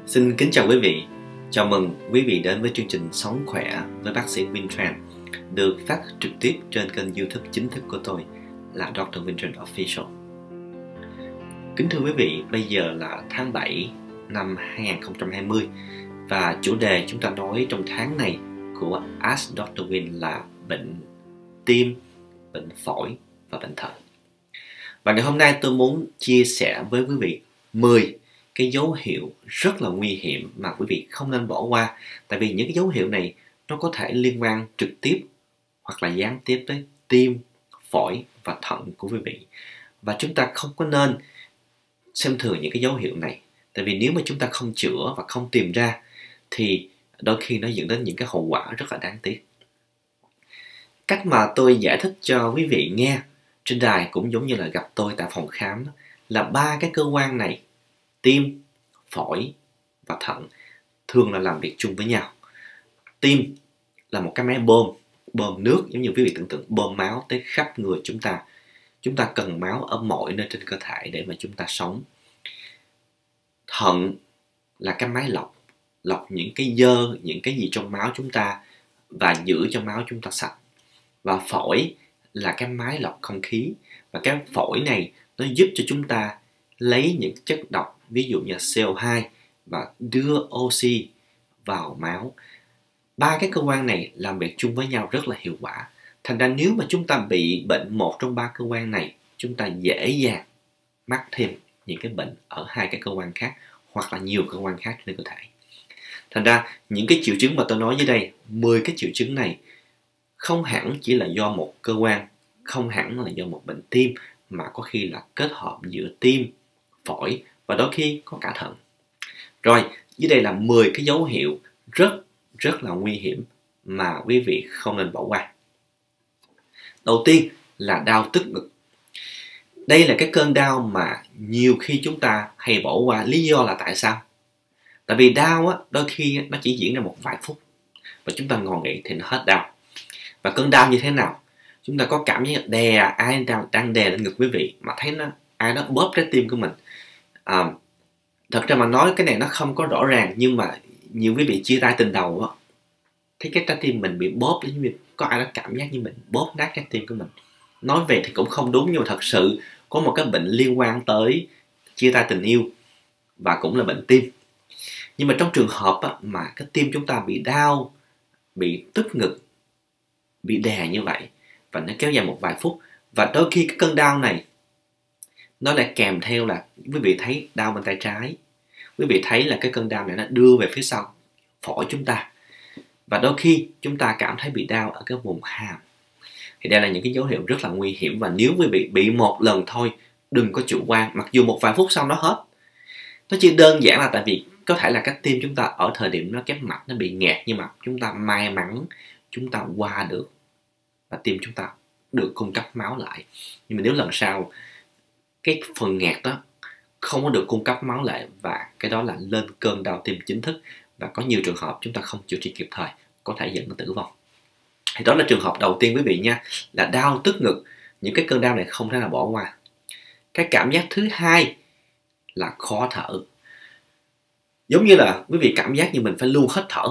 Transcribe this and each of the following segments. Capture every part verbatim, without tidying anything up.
Xin kính chào quý vị. Chào mừng quý vị đến với chương trình Sống Khỏe với bác sĩ Vintran, được phát trực tiếp trên kênh YouTube chính thức của tôi là Doctor Vintran Official. Kính thưa quý vị, bây giờ là tháng bảy năm hai nghìn không trăm hai mươi và chủ đề chúng ta nói trong tháng này của Ask Doctor Vin là bệnh tim, bệnh phổi và bệnh thận. Và ngày hôm nay tôi muốn chia sẻ với quý vị mười cái dấu hiệu rất là nguy hiểm mà quý vị không nên bỏ qua. Tại vì những cái dấu hiệu này nó có thể liên quan trực tiếp hoặc là gián tiếp tới tim, phổi và thận của quý vị. Và chúng ta không có nên xem thường những cái dấu hiệu này. Tại vì nếu mà chúng ta không chữa và không tìm ra thì đôi khi nó dẫn đến những cái hậu quả rất là đáng tiếc. Cách mà tôi giải thích cho quý vị nghe trên đài cũng giống như là gặp tôi tại phòng khám, là ba cái cơ quan này, tim, phổi và thận, thường là làm việc chung với nhau. Tim là một cái máy bơm, bơm nước, giống như quý vị tưởng tượng, bơm máu tới khắp người chúng ta. Chúng ta cần máu ở mọi nơi trên cơ thể để mà chúng ta sống. Thận là cái máy lọc, lọc những cái dơ, những cái gì trong máu chúng ta và giữ cho máu chúng ta sạch. Và phổi là cái máy lọc không khí, và cái phổi này nó giúp cho chúng ta lấy những chất độc, ví dụ như xê o hai, và đưa oxy vào máu. Ba cái cơ quan này làm việc chung với nhau rất là hiệu quả. Thành ra nếu mà chúng ta bị bệnh một trong ba cơ quan này, chúng ta dễ dàng mắc thêm những cái bệnh ở hai cái cơ quan khác hoặc là nhiều cơ quan khác trên cơ thể. Thành ra những cái triệu chứng mà tôi nói dưới đây, mười cái triệu chứng này không hẳn chỉ là do một cơ quan, không hẳn là do một bệnh tim, mà có khi là kết hợp giữa tim, phổi và đôi khi có cả thận. Rồi, dưới đây là mười cái dấu hiệu rất rất là nguy hiểm mà quý vị không nên bỏ qua. Đầu tiên là đau tức ngực. Đây là cái cơn đau mà nhiều khi chúng ta hay bỏ qua. Lý do là tại sao? Tại vì đau á, đôi khi nó chỉ diễn ra một vài phút và chúng ta ngồi nghỉ thì nó hết đau. Và cơn đau như thế nào? Chúng ta có cảm giác đè, ai đang, đang đè lên ngực quý vị mà thấy nó ai đó bóp trái tim của mình. À, thật ra mà nói cái này nó không có rõ ràng, nhưng mà nhiều quý vị chia tay tình đầu á, thấy cái trái tim mình bị bóp, giống như có ai đó cảm giác như mình bóp nát trái tim của mình. Nói về thì cũng không đúng, nhưng mà thật sự có một cái bệnh liên quan tới chia tay tình yêu và cũng là bệnh tim. Nhưng mà trong trường hợp á, mà cái tim chúng ta bị đau, bị tức ngực, bị đè như vậy và nó kéo dài một vài phút, và đôi khi cái cơn đau này nó lại kèm theo là quý vị thấy đau bên tay trái, quý vị thấy là cái cơn đau này nó đưa về phía sau phổi chúng ta, và đôi khi chúng ta cảm thấy bị đau ở cái vùng hàm. Thì đây là những cái dấu hiệu rất là nguy hiểm, và nếu quý vị bị một lần thôi, đừng có chủ quan, mặc dù một vài phút sau nó hết. Nó chỉ đơn giản là tại vì có thể là cái tim chúng ta ở thời điểm nó cái mạch nó bị nghẹt, nhưng mà chúng ta may mắn chúng ta qua được và tim chúng ta được cung cấp máu lại. Nhưng mà nếu lần sau cái phần nghẹt đó không có được cung cấp máu lại, và cái đó là lên cơn đau tim chính thức, và có nhiều trường hợp chúng ta không chữa trị kịp thời có thể dẫn đến tử vong. Thì đó là trường hợp đầu tiên quý vị nha, là đau tức ngực. Những cái cơn đau này không thể nào bỏ qua. Cái cảm giác thứ hai là khó thở. Giống như là quý vị cảm giác như mình phải luôn hết thở,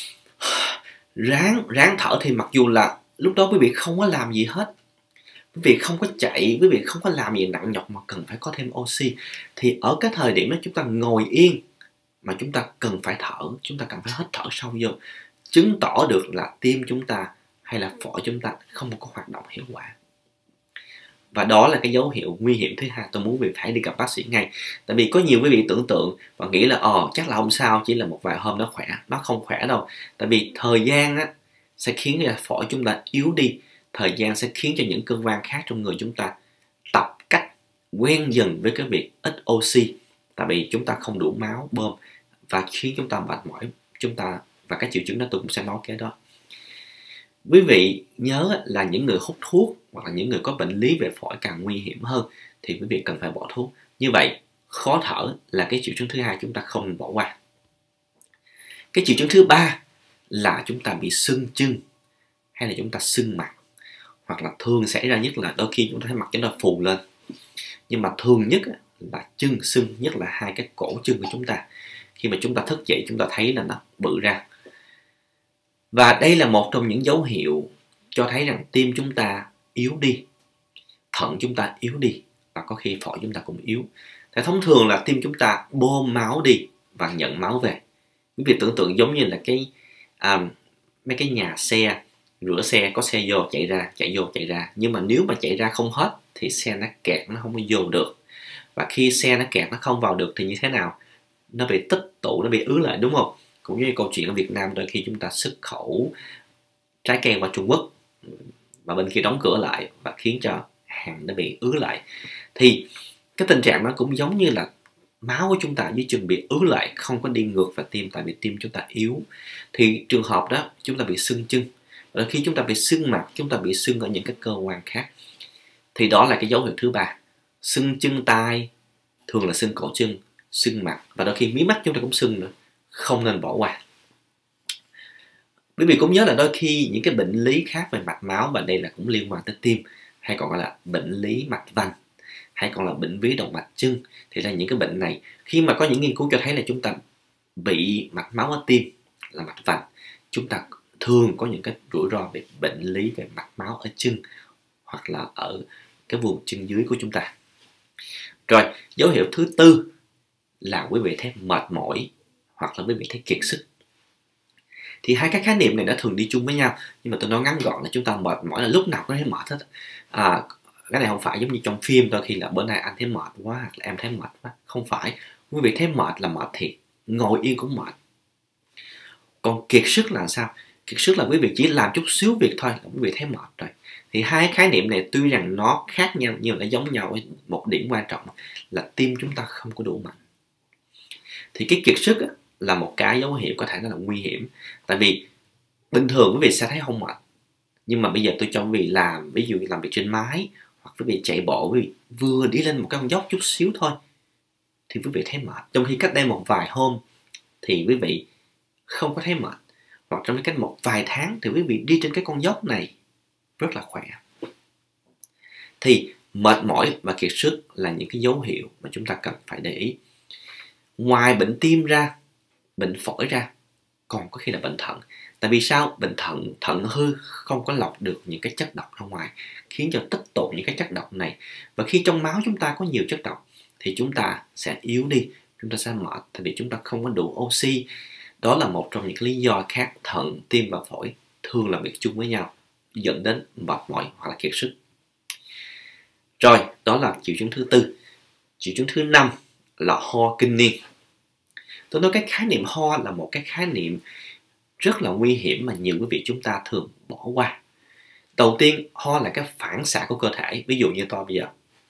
ráng ráng thở, thì mặc dù là lúc đó quý vị không có làm gì hết, quý vị không có chạy, quý vị không có làm gì nặng nhọc mà cần phải có thêm oxy, thì ở cái thời điểm đó chúng ta ngồi yên mà chúng ta cần phải thở, chúng ta cần phải hít thở sâu vô, chứng tỏ được là tim chúng ta hay là phổi chúng ta không có hoạt động hiệu quả. Và đó là cái dấu hiệu nguy hiểm thứ hai, tôi muốn quý vị phải đi gặp bác sĩ ngay. Tại vì có nhiều quý vị tưởng tượng và nghĩ là ờ chắc là không sao, chỉ là một vài hôm nó khỏe. Nó không khỏe đâu. Tại vì thời gian á, sẽ khiến cho phổi chúng ta yếu đi. Thời gian sẽ khiến cho những cơ quan khác trong người chúng ta tập cách quen dần với cái việc ít oxy. Tại vì chúng ta không đủ máu bơm và khiến chúng ta mệt mỏi. Chúng ta và các triệu chứng đó tôi cũng sẽ nói cái đó. Quý vị nhớ là những người hút thuốc hoặc là những người có bệnh lý về phổi càng nguy hiểm hơn, thì quý vị cần phải bỏ thuốc. Như vậy, khó thở là cái triệu chứng thứ hai chúng ta không nên bỏ qua. Cái triệu chứng thứ ba là chúng ta bị sưng chân hay là chúng ta sưng mặt, hoặc là thường xảy ra nhất là đôi khi chúng ta thấy mặt chúng ta phù lên, nhưng mà thường nhất là chân sưng, nhất là hai cái cổ chân của chúng ta. khi mà chúng ta thức dậy chúng ta thấy là nó bự ra. Và đây là một trong những dấu hiệu cho thấy rằng tim chúng ta yếu đi, thận chúng ta yếu đi, và có khi phổi chúng ta cũng yếu. Thì thông thường là tim chúng ta bơm máu đi và nhận máu về. Quý vị tưởng tượng giống như là cái à, mấy cái nhà xe rửa xe, có xe vô chạy ra, chạy vô chạy ra. Nhưng mà nếu mà chạy ra không hết thì xe nó kẹt, nó không có vô được. Và khi xe nó kẹt, nó không vào được thì như thế nào? Nó bị tích tụ, nó bị ứ lại, đúng không? Cũng như câu chuyện ở Việt Nam đôi khi chúng ta xuất khẩu trái cây qua Trung Quốc và bên kia đóng cửa lại và khiến cho hàng nó bị ứ lại. Thì cái tình trạng nó cũng giống như là máu của chúng ta dưới chân bị ứ lại, không có đi ngược vào tim, tại vì tim chúng ta yếu. Thì trường hợp đó chúng ta bị sưng chân. Và khi chúng ta bị sưng mặt, chúng ta bị sưng ở những cái cơ quan khác, thì đó là cái dấu hiệu thứ ba. Sưng chân tay, thường là sưng cổ chân, sưng mặt, và đôi khi mí mắt chúng ta cũng sưng nữa. Không nên bỏ qua. Quý vị cũng nhớ là đôi khi những cái bệnh lý khác về mạch máu, và đây là cũng liên quan tới tim, hay còn gọi là bệnh lý mạch vành, hay còn là bệnh ví động mạch chân, thì là những cái bệnh này khi mà có những nghiên cứu cho thấy là chúng ta bị mạch máu ở tim là mạch vành, chúng ta thường có những cái rủi ro về bệnh lý về mạch máu ở chân hoặc là ở cái vùng chân dưới của chúng ta. Rồi, dấu hiệu thứ tư là quý vị thấy mệt mỏi hoặc là quý vị thấy kiệt sức. Thì hai cái khái niệm này nó thường đi chung với nhau, nhưng mà tôi nói ngắn gọn là chúng ta mệt mỏi là lúc nào cũng thấy mệt hết. À, cái này không phải giống như trong phim đôi khi là bữa nay anh thấy mệt quá hoặc là em thấy mệt quá. Không phải, quý vị thấy mệt là mệt thiệt, ngồi yên cũng mệt. Còn kiệt sức là sao? Kiệt sức là quý vị chỉ làm chút xíu việc thôi là quý vị thấy mệt rồi. Thì hai khái niệm này tuy rằng nó khác nhau nhưng nó giống nhau với một điểm quan trọng là tim chúng ta không có đủ mạnh. Thì cái kiệt sức là một cái dấu hiệu có thể nó là nguy hiểm. Tại vì bình thường quý vị sẽ thấy không mệt, nhưng mà bây giờ tôi cho quý vị làm, ví dụ như làm việc trên mái, hoặc quý vị chạy bộ, quý vị vừa đi lên một cái con dốc chút xíu thôi thì quý vị thấy mệt. Trong khi cách đây một vài hôm thì quý vị không có thấy mệt, hoặc trong cách một vài tháng thì quý vị đi trên cái con dốc này rất là khỏe. Thì mệt mỏi và kiệt sức là những cái dấu hiệu mà chúng ta cần phải để ý. Ngoài bệnh tim ra, bệnh phổi ra, còn có khi là bệnh thận. Tại vì sao? Bệnh thận, thận hư không có lọc được những cái chất độc ra ngoài, khiến cho tích tụ những cái chất độc này. Và khi trong máu chúng ta có nhiều chất độc thì chúng ta sẽ yếu đi, chúng ta sẽ mệt, tại vì chúng ta không có đủ oxy. Đó là một trong những lý do khác thận, tim và phổi thường làm việc chung với nhau, dẫn đến mệt mỏi hoặc là kiệt sức. Rồi, đó là triệu chứng thứ tư. Triệu chứng thứ năm là ho kinh niên. Tôi nói cái khái niệm ho là một cái khái niệm rất là nguy hiểm mà nhiều quý vị chúng ta thường bỏ qua. Đầu tiên, ho là cái phản xạ của cơ thể. Ví dụ như tôi bây giờ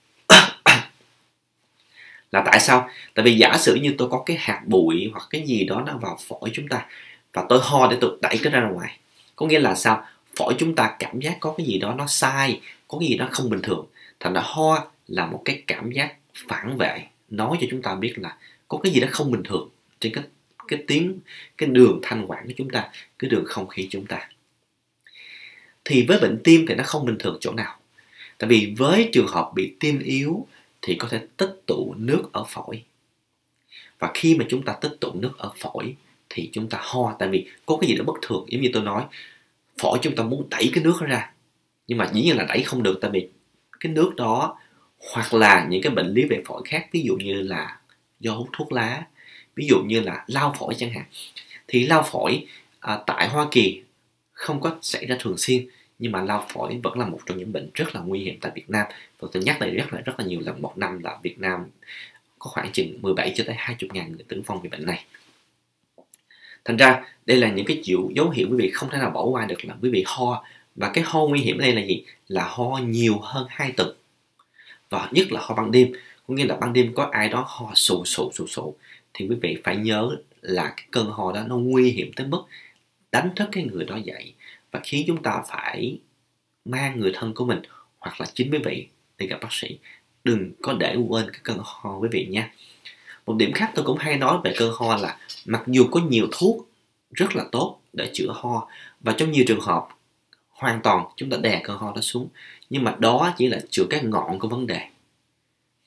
là tại sao? Tại vì giả sử như tôi có cái hạt bụi hoặc cái gì đó nó vào phổi chúng ta và tôi ho để tôi đẩy cái ra ngoài. Có nghĩa là sao? Phổi chúng ta cảm giác có cái gì đó nó sai, có cái gì đó không bình thường. Thành ra ho là một cái cảm giác phản vệ nói cho chúng ta biết là có cái gì đó không bình thường trên cái cái tiếng cái đường thanh quản của chúng ta, cái đường không khí chúng ta. Thì với bệnh tim thì nó không bình thường chỗ nào? Tại vì với trường hợp bị tim yếu thì có thể tích tụ nước ở phổi. Và khi mà chúng ta tích tụ nước ở phổi thì chúng ta ho, tại vì có cái gì đó bất thường. Giống như tôi nói, phổi chúng ta muốn đẩy cái nước ra, nhưng mà dĩ nhiên là đẩy không được, tại vì cái nước đó hoặc là những cái bệnh lý về phổi khác, ví dụ như là do hút thuốc lá, ví dụ như là lao phổi chẳng hạn. Thì lao phổi à, tại Hoa Kỳ không có xảy ra thường xuyên, nhưng mà lao phổi vẫn là một trong những bệnh rất là nguy hiểm tại Việt Nam. Và tôi nhắc lại rất là rất là nhiều lần, một năm là Việt Nam có khoảng chừng mười bảy cho tới hai mươi ngàn người tử vong vì bệnh này. Thành ra đây là những cái triệu dấu hiệu quý vị không thể nào bỏ qua được, là quý vị ho. Và cái ho nguy hiểm đây là gì? Là ho nhiều hơn hai tuần. Và nhất là ho ban đêm. Có nghĩa là ban đêm có ai đó ho sù sù sù sù thì quý vị phải nhớ là cái cơn ho đó nó nguy hiểm tới mức đánh thức cái người đó dậy và khiến chúng ta phải mang người thân của mình hoặc là chính quý vị đi gặp bác sĩ. Đừng có để quên cái cơn ho quý vị nha. Một điểm khác tôi cũng hay nói về cơn ho là mặc dù có nhiều thuốc rất là tốt để chữa ho, và trong nhiều trường hợp hoàn toàn chúng ta đè cơn ho đó xuống, nhưng mà đó chỉ là chữa cái ngọn của vấn đề.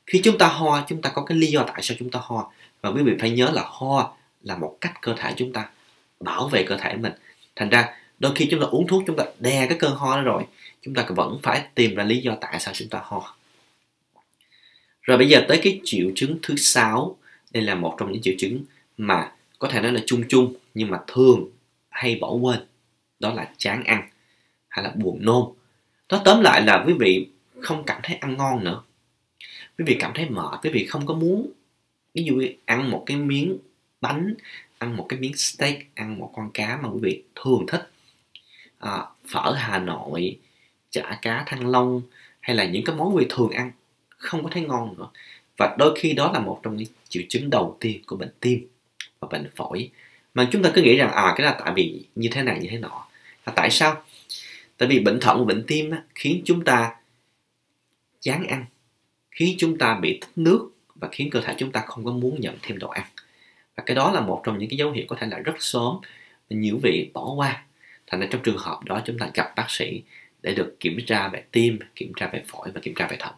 Khi chúng ta ho, chúng ta có cái lý do tại sao chúng ta ho. Và quý vị phải nhớ là ho là một cách cơ thể chúng ta bảo vệ cơ thể mình. Thành ra đôi khi chúng ta uống thuốc, chúng ta đè cái cơn ho đó rồi, chúng ta vẫn phải tìm ra lý do tại sao chúng ta ho. Rồi bây giờ tới cái triệu chứng thứ sáu. Đây là một trong những triệu chứng mà có thể nói là chung chung nhưng mà thường hay bỏ quên. Đó là chán ăn hay là buồn nôn. Nó tóm lại là quý vị không cảm thấy ăn ngon nữa. Quý vị cảm thấy mệt, quý vị không có muốn, ví dụ ăn một cái miếng bánh, ăn một cái miếng steak, ăn một con cá mà quý vị thường thích. À, phở Hà Nội, chả cá Thăng Long hay là những cái món quý vị thường ăn không có thấy ngon nữa. Và đôi khi đó là một trong những triệu chứng đầu tiên của bệnh tim và bệnh phổi. Mà chúng ta cứ nghĩ rằng à cái là tại vì như thế này như thế nọ. Là tại sao? Tại vì bệnh thận và bệnh tim á, khiến chúng ta chán ăn, khiến chúng ta bị tích nước và khiến cơ thể chúng ta không có muốn nhận thêm đồ ăn. Và cái đó là một trong những cái dấu hiệu có thể là rất sớm, nhiều vị bỏ qua. Thành ra trong trường hợp đó chúng ta gặp bác sĩ để được kiểm tra về tim, kiểm tra về phổi và kiểm tra về thận.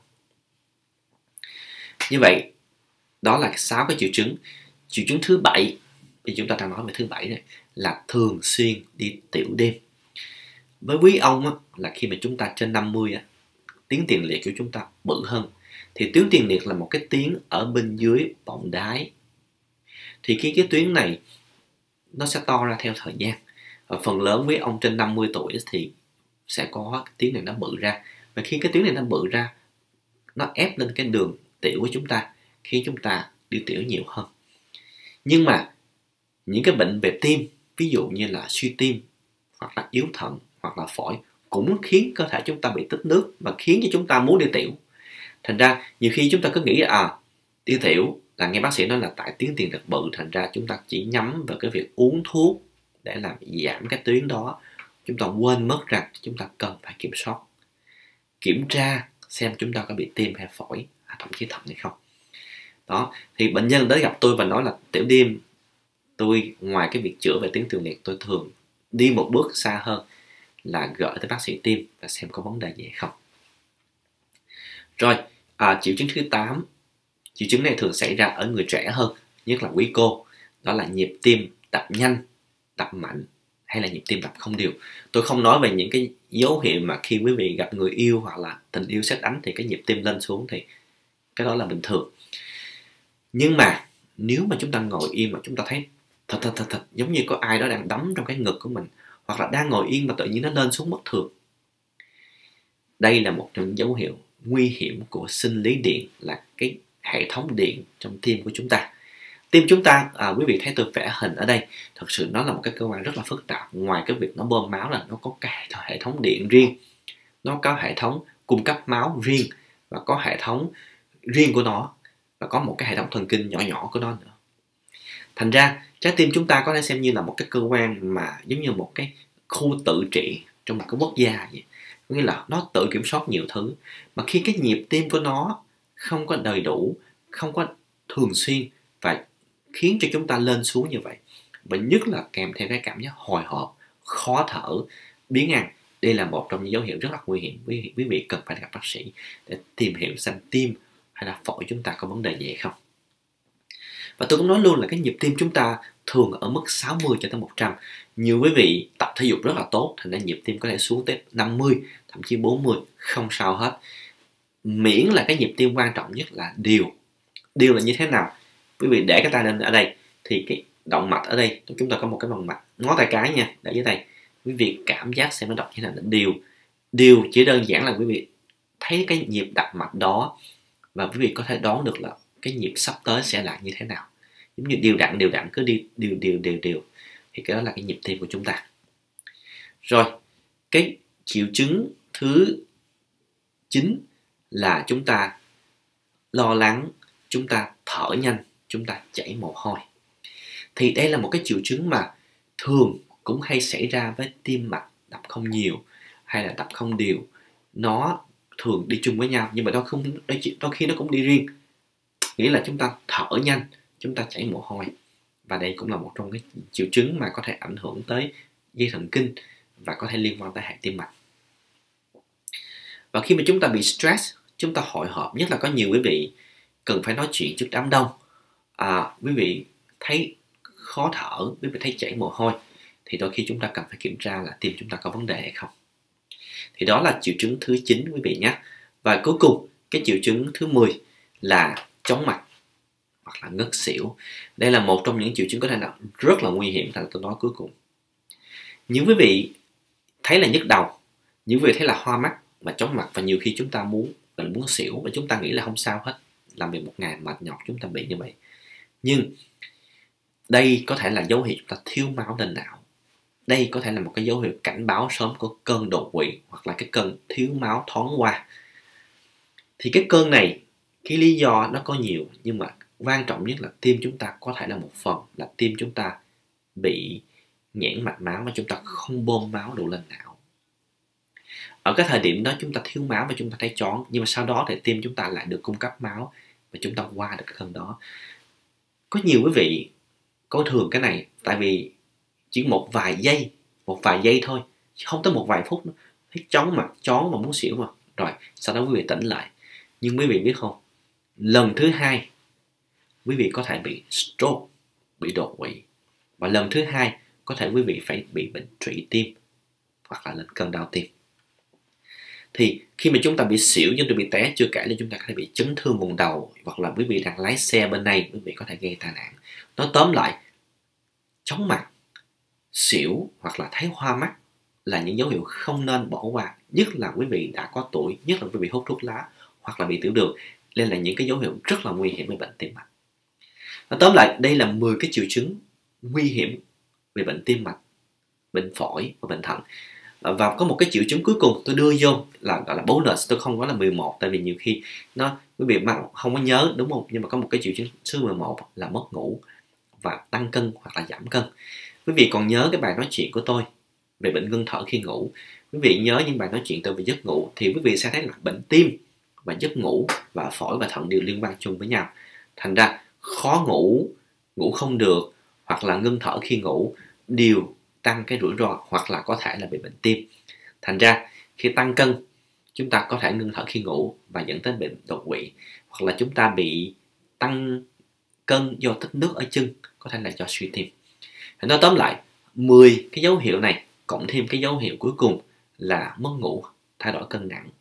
Như vậy, đó là sáu cái triệu chứng. Triệu chứng thứ bảy, thì chúng ta đang nói về thứ bảy này, là thường xuyên đi tiểu đêm. Với quý ông á, là khi mà chúng ta trên năm mươi á, tuyến tiền liệt của chúng ta bự hơn. Thì tuyến tiền liệt là một cái tuyến ở bên dưới bọng đái. Thì khi cái tuyến này nó sẽ to ra theo thời gian. Và phần lớn với ông trên năm mươi tuổi thì sẽ có cái tuyến này nó bự ra. Và khi cái tuyến này nó bự ra, nó ép lên cái đường tiểu của chúng ta, khiến chúng ta đi tiểu nhiều hơn. Nhưng mà những cái bệnh về tim, ví dụ như là suy tim, hoặc là yếu thận, hoặc là phổi, cũng khiến cơ thể chúng ta bị tích nước và khiến cho chúng ta muốn đi tiểu. Thành ra nhiều khi chúng ta cứ nghĩ à đi tiểu là nghe bác sĩ nói là tại tuyến tiền liệt bự, thành ra chúng ta chỉ nhắm vào cái việc uống thuốc để làm giảm cái tuyến đó. Chúng ta quên mất rằng chúng ta cần phải kiểm soát, kiểm tra xem chúng ta có bị tim hay phổi, thậm chí thận hay không. Đó, thì bệnh nhân tới gặp tôi và nói là tiểu đêm, tôi ngoài cái việc chữa về tuyến tiền liệt, tôi thường đi một bước xa hơn là gửi tới bác sĩ tim và xem có vấn đề gì hay không. Rồi, à, triệu chứng thứ tám. Triệu chứng này thường xảy ra ở người trẻ hơn, nhất là quý cô. Đó là nhịp tim đập nhanh, đập mạnh hay là nhịp tim đập không đều. Tôi không nói về những cái dấu hiệu mà khi quý vị gặp người yêu hoặc là tình yêu sét đánh thì cái nhịp tim lên xuống, thì cái đó là bình thường. Nhưng mà nếu mà chúng ta ngồi yên mà chúng ta thấy thật thật thật thật giống như có ai đó đang đấm trong cái ngực của mình, hoặc là đang ngồi yên mà tự nhiên nó lên xuống bất thường, đây là một trong những dấu hiệu nguy hiểm của sinh lý điện, là cái hệ thống điện trong tim của chúng ta. Tim chúng ta, à, quý vị thấy tôi vẽ hình ở đây, thật sự nó là một cái cơ quan rất là phức tạp. Ngoài cái việc nó bơm máu là nó có cả hệ thống điện riêng, nó có hệ thống cung cấp máu riêng và có hệ thống riêng của nó, và có một cái hệ thống thần kinh nhỏ nhỏ của nó nữa. Thành ra trái tim chúng ta có thể xem như là một cái cơ quan mà giống như một cái khu tự trị trong một cái quốc gia vậy. Có nghĩa là nó tự kiểm soát nhiều thứ. Mà khi cái nhịp tim của nó không có đầy đủ, không có thường xuyên và khiến cho chúng ta lên xuống như vậy, và nhất là kèm theo cái cảm giác hồi hộp, khó thở, biếng ăn, đây là một trong những dấu hiệu rất là nguy hiểm. Quý, quý vị cần phải gặp bác sĩ để tìm hiểu xem tim hay là phổi chúng ta có vấn đề gì hay không. Và tôi cũng nói luôn là cái nhịp tim chúng ta thường ở mức sáu mươi cho tới một trăm. Nhiều quý vị tập thể dục rất là tốt, thành ra nhịp tim có thể xuống tới năm mươi, thậm chí bốn mươi, không sao hết. Miễn là cái nhịp tim quan trọng nhất là đều. Đều là như thế nào? Quý vị để cái tay lên ở đây, thì cái động mạch ở đây, chúng ta có một cái vòng mạch, ngón tay cái nha, để dưới đây. Quý vị cảm giác xem nó đập như thế nào là đều. Đều chỉ đơn giản là quý vị thấy cái nhịp đập mạch đó, và quý vị có thể đoán được là cái nhịp sắp tới sẽ là như thế nào. Giống như đều đặn đều đặn cứ đi đều đều đều đều, thì cái đó là cái nhịp tim của chúng ta. Rồi, cái triệu chứng thứ chín là chúng ta lo lắng, chúng ta thở nhanh, chúng ta chảy mồ hôi. Thì đây là một cái triệu chứng mà thường cũng hay xảy ra với tim mạch đập không nhiều hay là đập không đều. Nó thường đi chung với nhau, nhưng mà đôi, không, đôi, đôi khi nó cũng đi riêng. Nghĩa là chúng ta thở nhanh, chúng ta chảy mồ hôi. Và đây cũng là một trong cái triệu chứng mà có thể ảnh hưởng tới dây thần kinh và có thể liên quan tới hệ tim mạch. Và khi mà chúng ta bị stress, chúng ta hồi hộp, nhất là có nhiều quý vị cần phải nói chuyện trước đám đông, à, quý vị thấy khó thở, quý vị thấy chảy mồ hôi, thì đôi khi chúng ta cần phải kiểm tra là tim chúng ta có vấn đề hay không. Thì đó là triệu chứng thứ chín quý vị nhé. Và cuối cùng, cái triệu chứng thứ mười là chóng mặt hoặc là ngất xỉu. Đây là một trong những triệu chứng có thể là rất là nguy hiểm, là tôi nói cuối cùng. Những quý vị thấy là nhức đầu, những quý vị thấy là hoa mắt và chóng mặt, và nhiều khi chúng ta muốn mình muốn xỉu và chúng ta nghĩ là không sao hết, làm việc một ngày mệt nhọc chúng ta bị như vậy. Nhưng đây có thể là dấu hiệu chúng ta thiếu máu lên não. Đây có thể là một cái dấu hiệu cảnh báo sớm của cơn đột quỵ hoặc là cái cơn thiếu máu thoáng qua. Thì cái cơn này, cái lý do nó có nhiều, nhưng mà quan trọng nhất là tim chúng ta có thể là một phần là tim chúng ta bị nghẽn mạch máu và chúng ta không bơm máu đủ lên não. Ở cái thời điểm đó chúng ta thiếu máu và chúng ta thấy choáng, nhưng mà sau đó thì tim chúng ta lại được cung cấp máu và chúng ta qua được cái cơn đó. Có nhiều quý vị coi thường cái này, tại vì chỉ một vài giây, một vài giây thôi, không tới một vài phút nữa, thấy chóng mặt, choáng mà muốn xỉu mà. Rồi, sau đó quý vị tỉnh lại. Nhưng quý vị biết không, lần thứ hai, quý vị có thể bị stroke, bị đột quỵ. Và lần thứ hai, có thể quý vị phải bị bệnh trụy tim hoặc là lên cơn đau tim. Thì khi mà chúng ta bị xỉu, chúng ta bị té, chưa kể là chúng ta có thể bị chấn thương vùng đầu, hoặc là quý vị đang lái xe bên này, quý vị có thể gây tai nạn. Nói tóm lại, chóng mặt, xỉu hoặc là thấy hoa mắt là những dấu hiệu không nên bỏ qua, nhất là quý vị đã có tuổi, nhất là quý vị hút thuốc lá hoặc là bị tiểu đường. Đây là những cái dấu hiệu rất là nguy hiểm về bệnh tim mạch. Nói tóm lại, đây là mười cái triệu chứng nguy hiểm về bệnh tim mạch, bệnh phổi và bệnh thận. Và có một cái triệu chứng cuối cùng tôi đưa vô là gọi là bonus, tôi không có là mười một, tại vì nhiều khi nó quý vị không có nhớ, đúng không? Nhưng mà có một cái triệu chứng số mười một là mất ngủ và tăng cân hoặc là giảm cân. Quý vị còn nhớ cái bài nói chuyện của tôi về bệnh ngưng thở khi ngủ, quý vị nhớ những bài nói chuyện tôi về giấc ngủ, thì quý vị sẽ thấy là bệnh tim và giấc ngủ và phổi và thận đều liên quan chung với nhau. Thành ra khó ngủ, ngủ không được hoặc là ngưng thở khi ngủ đều tăng cái rủi ro hoặc là có thể là bị bệnh tim. Thành ra khi tăng cân, chúng ta có thể ngưng thở khi ngủ và dẫn đến bệnh đột quỵ, hoặc là chúng ta bị tăng cân do tích nước ở chân, có thể là do suy tim. Thì nói tóm lại, mười cái dấu hiệu này cộng thêm cái dấu hiệu cuối cùng là mất ngủ, thay đổi cân nặng,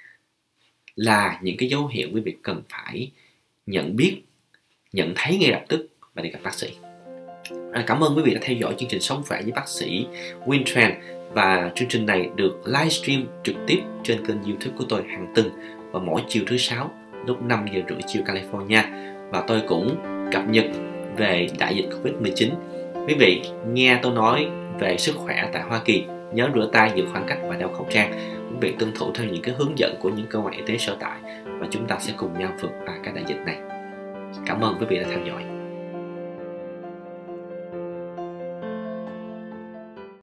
là những cái dấu hiệu quý vị cần phải nhận biết, nhận thấy ngay lập tức và đi gặp bác sĩ. À, cảm ơn quý vị đã theo dõi chương trình Sống Khỏe với bác sĩ Wintrend, và chương trình này được livestream trực tiếp trên kênh YouTube của tôi hàng tuần vào mỗi chiều thứ sáu lúc năm giờ rưỡi chiều California, và tôi cũng cập nhật về đại dịch Covid mười chín. Quý vị nghe tôi nói về sức khỏe tại Hoa Kỳ, nhớ rửa tay, giữ khoảng cách và đeo khẩu trang. Quý vị tuân thủ theo những cái hướng dẫn của những cơ quan y tế sở tại và chúng ta sẽ cùng nhau vượt qua cái đại dịch này. Cảm ơn quý vị đã theo dõi.